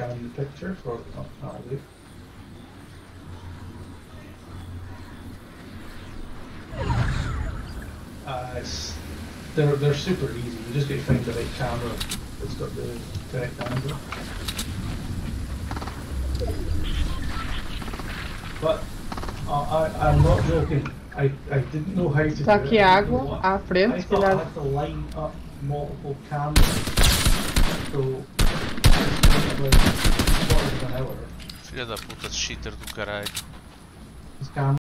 scan the picture for wait. They're super easy. You just get to find the right camera that's got the correct angle. But I'm not joking. I didn't know how to Tá do aqui it. água à frente. I thought I had to line up multiple cameras. So, like, quarter of an hour. Filha da puta, cheater do caralho. This camera